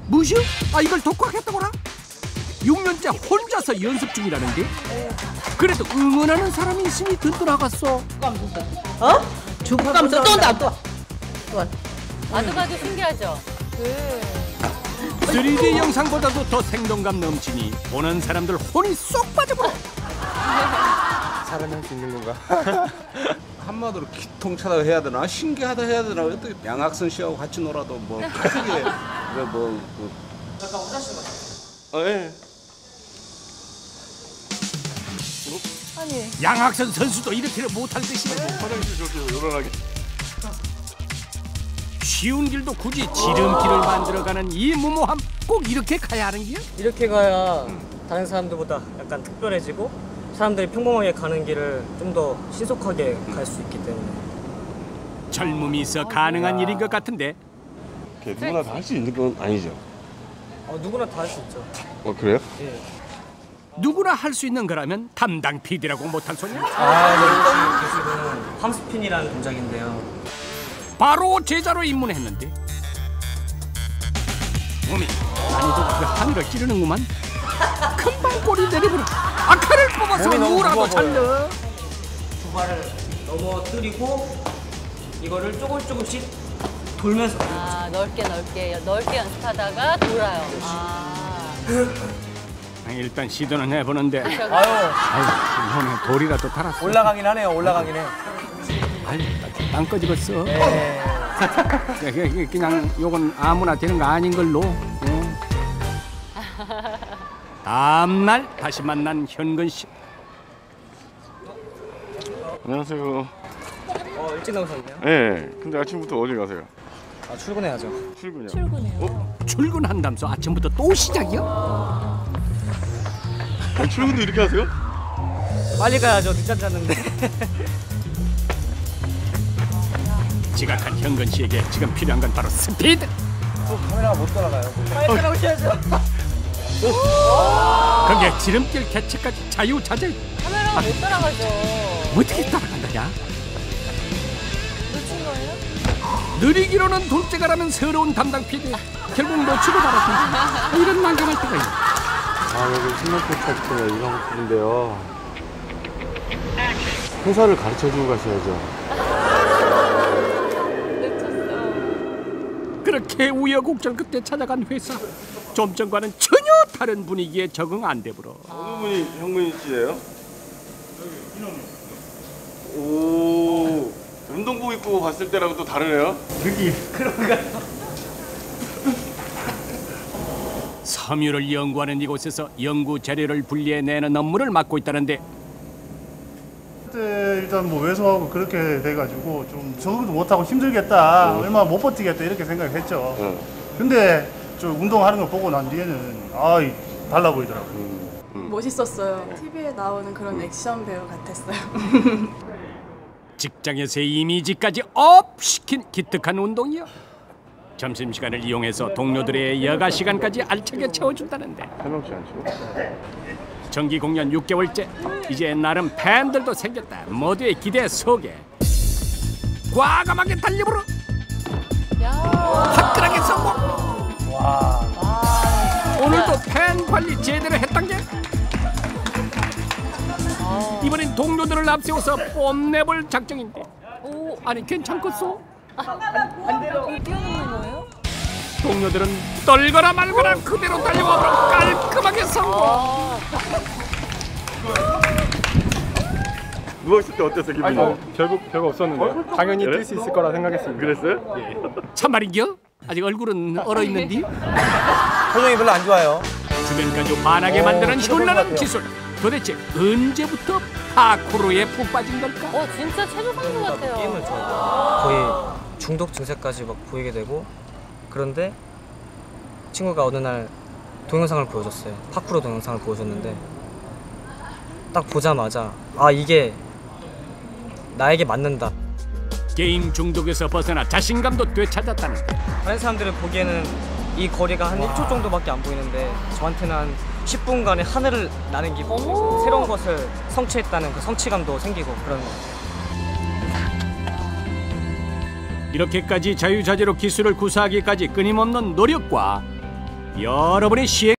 무슨? 이걸 독학했다고라? 6년째 혼자서 연습 중이라는데? 그래도 응원하는 사람이 있으니 든든하겠어. 죽감 또 온다. 봐도 봐도 신기하죠? 3D 영상보다도 더 생동감 넘치니 보는 사람들 혼이 쏙 빠져버려. 살아날 수 있는 건가? 한마디로 기통차다 해야 되나 신기하다 해야 되나 어떻게 양학선 씨하고 같이 놀아도 뭐 크게 잠깐 화장실 가세요. 예. 아니. 양학선 선수도 이렇게는 못할 듯이네. 화장실 저기 요란하게. 쉬운 길도 굳이 지름길을 만들어가는 이 무모함 꼭 이렇게 가야 하는 길? 이렇게 가야 다른 사람들보다 약간 특별해지고 사람들이 평범하게 가는 길을 좀 더 신속하게 갈 수 있기 때문에 젊음이 있어 가능한 일인 것 같은데. 누구나 다 할 수 있는 건 아니죠. 누구나 다 할 수 있죠. 그래요? 예. 누구나 할 수 있는 거라면 담당 PD라고 못할 소리야? 네, 기술은 팜스핀이라는 동작인데요. 바로 제자로 입문했는데 몸이 난이도가 그 하늘을 찌르는구만. 금방 꼬리 내리부려. 칼을 뽑아서 누라도 살려. 두 발을 넘어뜨리고 이거를 조금씩 돌면서 넓게 연습하다가 돌아요. 일단 시도는 해보는데 아유 몸에 돌이라도 달았어. 올라가긴 하네요. 올라가긴 해. 땅 꺼집었어. 그냥 요건 아무나 되는 거 아닌 걸로. 다음날 다시 만난 현근 씨. 안녕하세요. 일찍 나오셨네요. 네. 근데 아침부터 어디 가세요? 출근해야죠. 출근이요. 출근한다면서 아침부터 또 시작이야? 출근도 이렇게 하세요? 빨리 가야죠. 늦잠 잤는데. 지각한 현근 씨에게 지금 필요한 건 바로 스피드. 카메라가 못 돌아가요. 빨리 따라오셔야죠. 그게 지름길 개체까지 자유자재. 카메라가 못 따라가죠. 어떻게 따라간다냐? 놓친 거예요? 느리기로는 둘째가라면 새로운 담당 PD. 결국 놓치고 말았다. 이런 난감할 때가 있네. 여기 신랑포차부터 이상호인데요. 회사를 가르쳐주고 가셔야죠. 그렇게 우여곡절 끝에 찾아간 회사. 좀 전과는 전혀 다른 분위기에 적응 안 되버려. 어느 분이 형님 씨예요? 오, 운동복 입고 봤을 때랑 또 다르네요. 느낌 그런가? 섬유를 연구하는 이곳에서 연구 자료를 분리해내는 업무를 맡고 있다는데. 그때 일단 뭐 왜소하고 그렇게 돼가지고 좀 적응도 못하고 힘들겠다, 얼마 못 버티겠다 이렇게 생각했죠. 근데 저 운동하는 거 보고 난 뒤에는 달라 보이더라고요. 멋있었어요. TV에 나오는 그런 액션 배우 같았어요. 직장에서의 이미지까지 업 시킨 기특한 운동이요. 점심시간을 이용해서 동료들의 여가 시간까지 알차게 채워준다는데. 해놓지 않죠? 정기 공연 6개월째. 이제 나름 팬들도 생겼다. 모두의 기대 속에 과감하게 달려보러 화끈하게 성공. 오늘도 팬 관리 제대로 했단 게. 이번엔 동료들을 앞세워서 뽐내볼 작정인데. 아니 괜찮겠소? 뛰어넘는 거예요? 동료들은 떨거나 말거나 그대로 달려와 깔끔하게 성공. 누워있을 때 어땠어요, 기분이? 결국 별거 없었는데 당연히 뛸 수 있을 거라 생각했습니다. 그랬어요? 예. 참말인겨? 아직 얼굴은 얼어있는디? 표정이 별로 안 좋아요. 주변까지 반하게 만드는 현란한 기술. 도대체 언제부터 파쿠르에 푹 빠진 걸까? 진짜 체조 선수 같아요. 게임을 좋아해요. 거의 중독 증세까지 막 보이게 되고. 그런데 친구가 어느 날 동영상을 보여줬어요. 파쿠르 동영상을 보여줬는데 딱 보자마자 이게 나에게 맞는다. 게임 중독에서 벗어나 자신감도 되찾았다는데. 다른 사람들은 보기에는 이 거리가 한 1초 정도밖에 안 보이는데 저한테는 한 10분간의 하늘을 나는 기분, 새로운 것을 성취했다는 그 성취감도 생기고 그런. 이렇게까지 자유자재로 기술을 구사하기까지 끊임없는 노력과 여러분의 시행